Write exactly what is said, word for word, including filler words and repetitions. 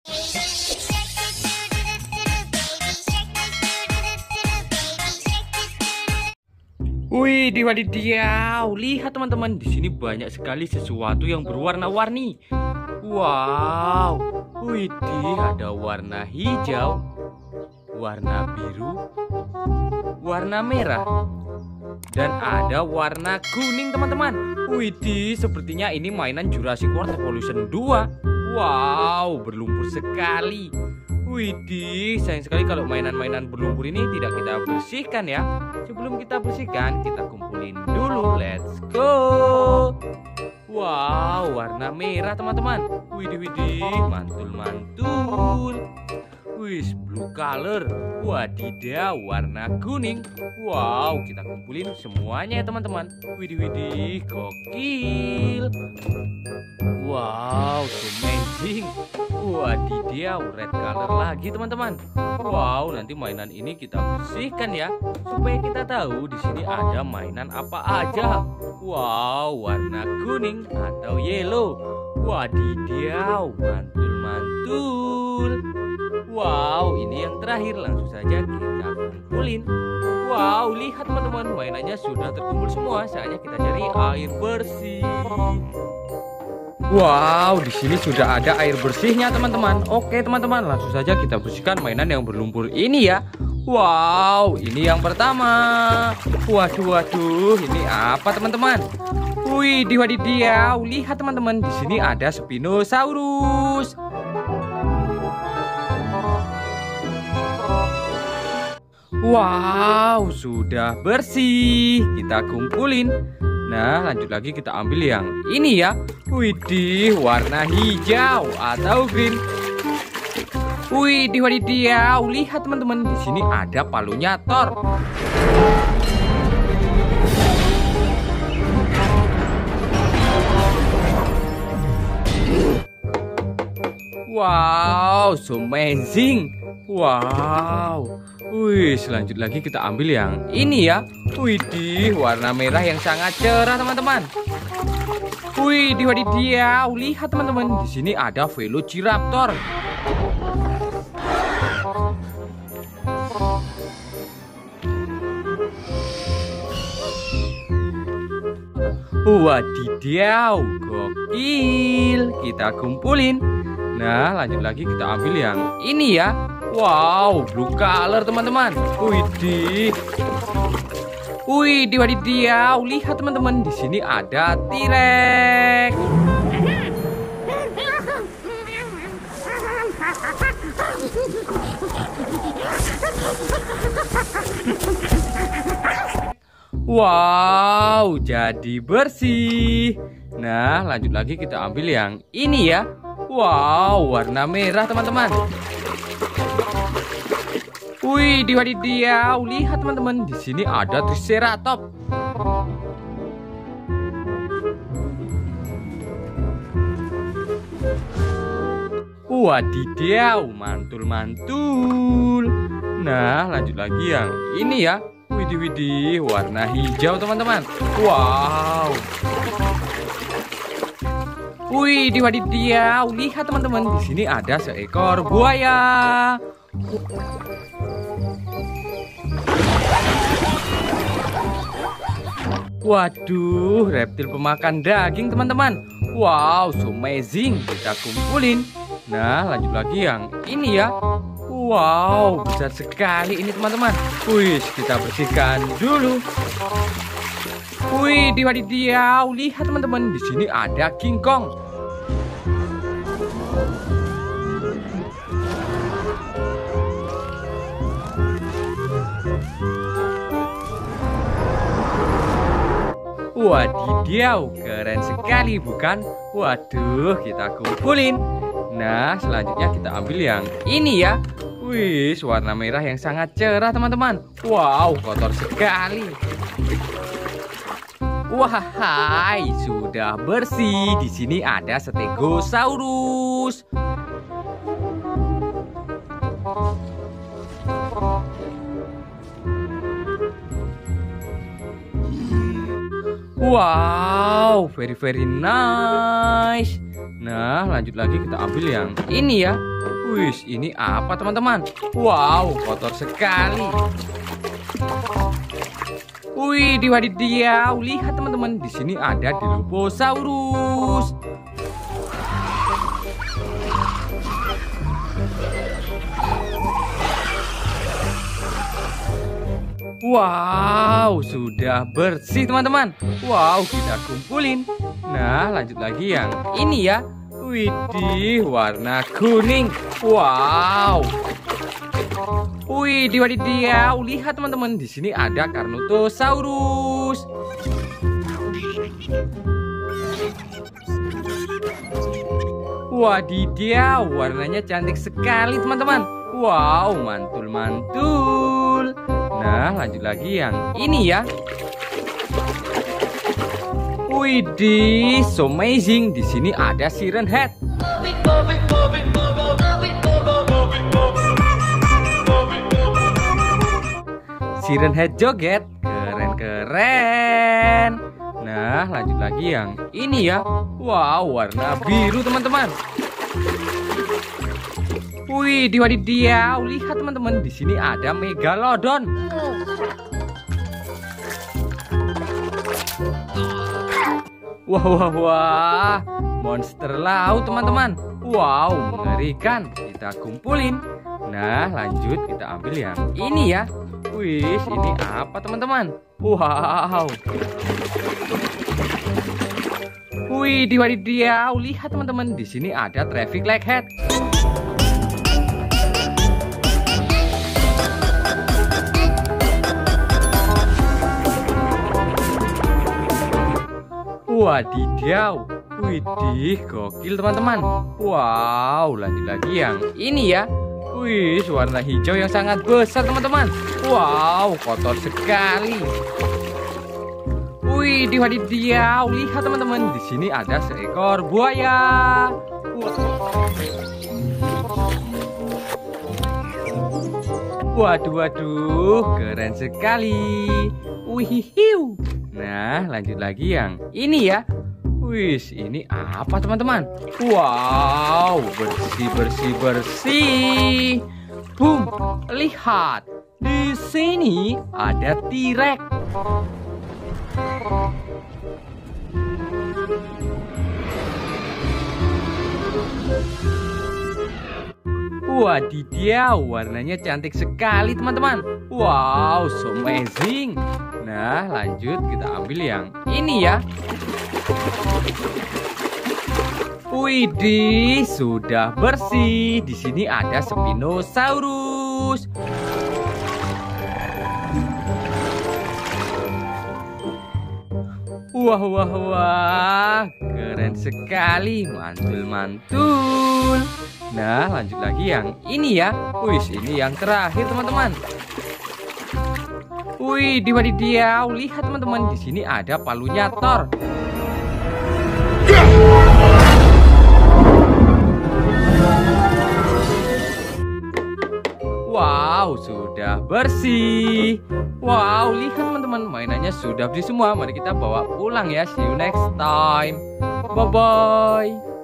Wih, wadidiau, lihat teman-teman, di sini banyak sekali sesuatu yang berwarna-warni. Wow, wih, ada warna hijau, warna biru, warna merah, dan ada warna kuning, teman-teman. Wih, sepertinya ini mainan Jurassic World Evolution dua. Wow, berlumpur sekali. Widih, sayang sekali kalau mainan-mainan berlumpur ini tidak kita bersihkan ya. Sebelum kita bersihkan, kita kumpulin dulu. Let's go. Wow, warna merah teman-teman. Widih, widih, mantul-mantul. Wih, blue color. Wadidaw, warna kuning. Wow, kita kumpulin semuanya ya teman-teman. Widih, widih, gokil. Wow, amazing. Wadidaw, red color lagi teman-teman. Wow, nanti mainan ini kita bersihkan ya, supaya kita tahu di sini ada mainan apa aja. Wow, warna kuning atau yellow. Wadidaw, mantul-mantul. Wow, ini yang terakhir, langsung saja kita kumpulin. Wow, lihat teman-teman, mainannya sudah terkumpul semua. Saatnya kita cari air bersih. Wow, di sini sudah ada air bersihnya teman-teman. Oke teman-teman, langsung saja kita bersihkan mainan yang berlumpur ini ya. Wow, ini yang pertama. Waduh, waduh, ini apa teman-teman? Wih, wadidiau, lihat teman-teman, di sini ada Spinosaurus. Wow, sudah bersih. Kita kumpulin. Nah, lanjut lagi kita ambil yang ini ya. Widih, warna hijau atau green. Widih, wadidiau, lihat teman-teman, di sini ada palunya Thor. Wow, so amazing. Wow. Wih, selanjut lagi kita ambil yang ini ya. Widih, warna merah yang sangat cerah teman-teman. Widih, wadidiau, lihat teman-teman, di sini ada Velociraptor. Wadidaw, gokil. Kita kumpulin. Nah, lanjut lagi kita ambil yang ini ya. Wow, blue color teman-teman. Widih. Widih, wadidiau, lihat teman-teman, di sini ada T-Rex. Wow, jadi bersih. Nah, lanjut lagi kita ambil yang ini ya. Wow, warna merah teman-teman. Wih, wadidiau, lihat teman-teman, di sini ada Triceratops. Wadidaw, mantul-mantul. Nah, lanjut lagi yang ini ya. Widih, widih, warna hijau teman-teman. Wow. Wih, wadidiau, lihat teman-teman, di sini ada seekor buaya. Waduh, reptil pemakan daging teman-teman. Wow, so amazing. Kita kumpulin. Nah, lanjut lagi yang ini ya. Wow, besar sekali ini teman-teman. Wih, kita bersihkan dulu. Wih, wadidiau, lihat teman-teman, di sini ada King Kong. Wadidaw, keren sekali bukan? Waduh, kita kumpulin. Nah, selanjutnya kita ambil yang ini ya. Wih, warna merah yang sangat cerah teman-teman. Wow, kotor sekali. Wahai, sudah bersih. Di sini ada Stegosaurus. Wow, very very nice. Nah, lanjut lagi kita ambil yang ini ya. Wih, ini apa teman-teman? Wow, kotor sekali. Wih, diwadidaw, lihat teman-teman, di sini ada Dilophosaurus. Wow, sudah bersih teman-teman. Wow, kita kumpulin. Nah, lanjut lagi yang ini ya. Widih, warna kuning. Wow. Wih, diwadidaw, lihat teman-teman, di sini ada Carnotaurus. Wadidaw, warnanya cantik sekali teman-teman. Wow, mantul-mantul. Nah, lanjut lagi yang ini ya. Widih, so amazing. Di sini ada Siren Head. Siren Head joget, keren-keren. Nah, lanjut lagi yang ini ya. Wow, warna biru teman-teman. Wih, diwadidaw, lihat teman-teman, di sini ada Megalodon. Wah, wah, wah, monster laut teman-teman. Wow, mengerikan. Kita kumpulin. Nah, lanjut kita ambil yang ini ya. Wih, ini apa teman-teman? Wow. Wih, diwadidaw, lihat teman-teman, di sini ada Traffic Light Head. Wadidaw, widih, gokil teman-teman. Wow, lanjut lagi yang ini ya. Wih, warna hijau yang sangat besar teman-teman. Wow, kotor sekali. Wih, diwadidaw, lihat teman-teman, di sini ada seekor buaya. Waduh, waduh, keren sekali. Wihiu. Nah, lanjut lagi yang ini ya. Wih, ini apa teman-teman? Wow, bersih, bersih, bersih. Boom, lihat. Di sini ada T-Rex. Wadidaw, warnanya cantik sekali teman-teman. Wow, so amazing. Nah, lanjut kita ambil yang ini ya. Widih, sudah bersih. Di sini ada Spinosaurus. Wah, wah, wah, keren sekali, mantul-mantul. Nah, lanjut lagi yang ini ya. Wih, ini yang terakhir teman-teman. Wih, diwadidaw, lihat teman-teman, di sini ada palunya Thor. Wow, sudah bersih. Wow, lihat teman-teman, mainannya sudah bersih semua. Mari kita bawa pulang ya. See you next time. Bye-bye.